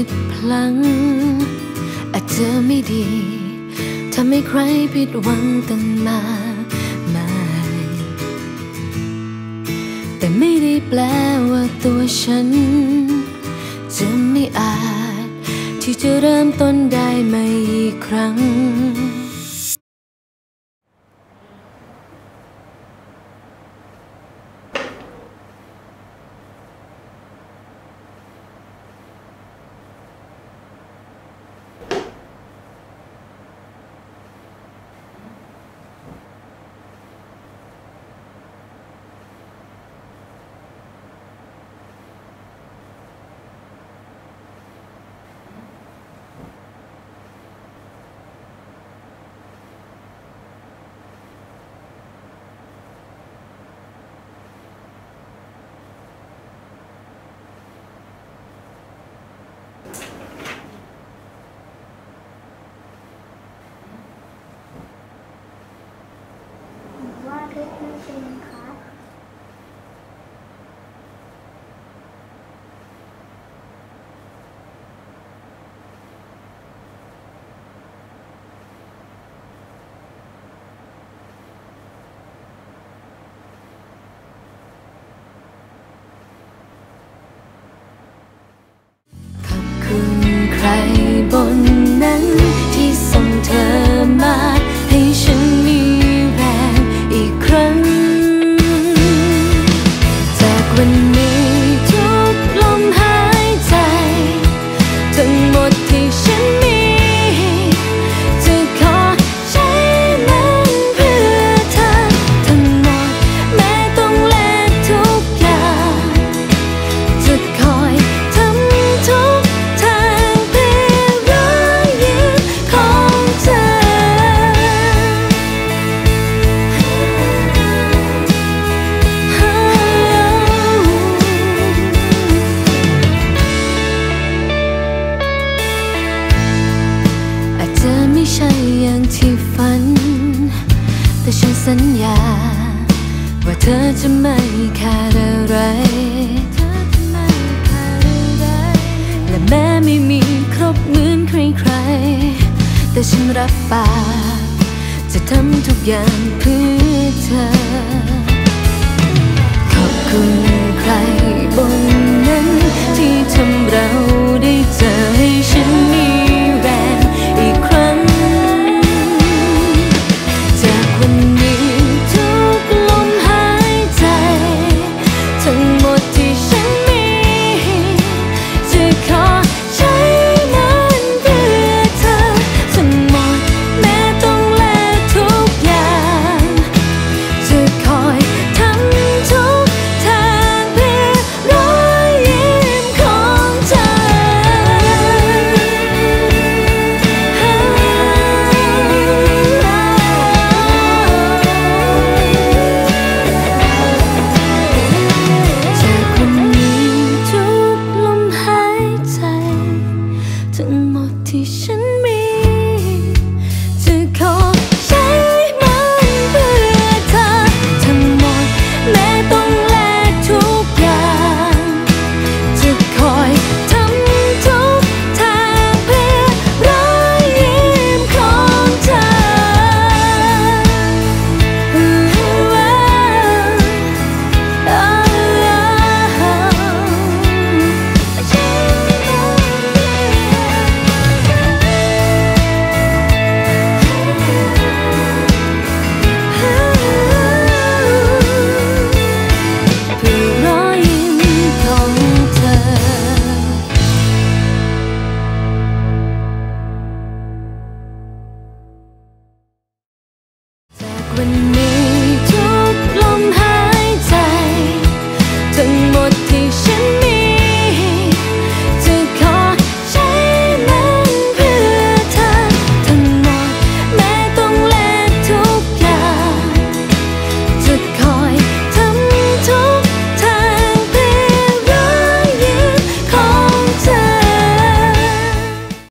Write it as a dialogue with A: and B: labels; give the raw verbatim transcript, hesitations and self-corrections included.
A: ดพลั้งอาจจะไม่ดีทำให้ใครผิดหวังตั้งมากมายแต่ไม่ได้แปลว่าตัวฉันจะไม่อาจที่จะเริ่มต้นได้ใหม่อีกครั้ง
B: ว่าเล็กไม่เป็นครับ
A: ขอบคุณใครบนนั้นที่ส่งเธอมาให้ฉันมีแรงอีกครั้งจากวันนี้ทุกลมหายใจทั้งหมดที่ฉันมีจะขอใช้มันเพื่อเธอทั้งหมดแม้ต้องแลกทุกอย่างจะคอยทำทุกทางเพื่อรอยยิ้มของเธออาจจะไม่ใช่อย่างที่ฝันแต่ฉันสัญญาว่าเธอจะไม่ขาดอะไรและแม้ไม่มีครบเหมือนใครๆแต่ฉันรับปากจะทำทุกอย่างเพื่อเธอขอบคุณใครบนนั้นที่ทำเราได้เจอให้ฉันมีแรงอีกครั้งจากวันนี้ทุกลมหายใจทั้งหมดที่ฉันมีจะขอใช้มันเพื่อเธอทั้งหมดแม้ต้องแลกทุกอย่างจะคอยทำทุกทางเพื่อรอยยิ้มของเธอจากวันนี้ทุกลมหายใจทั้งหมดที่ฉัน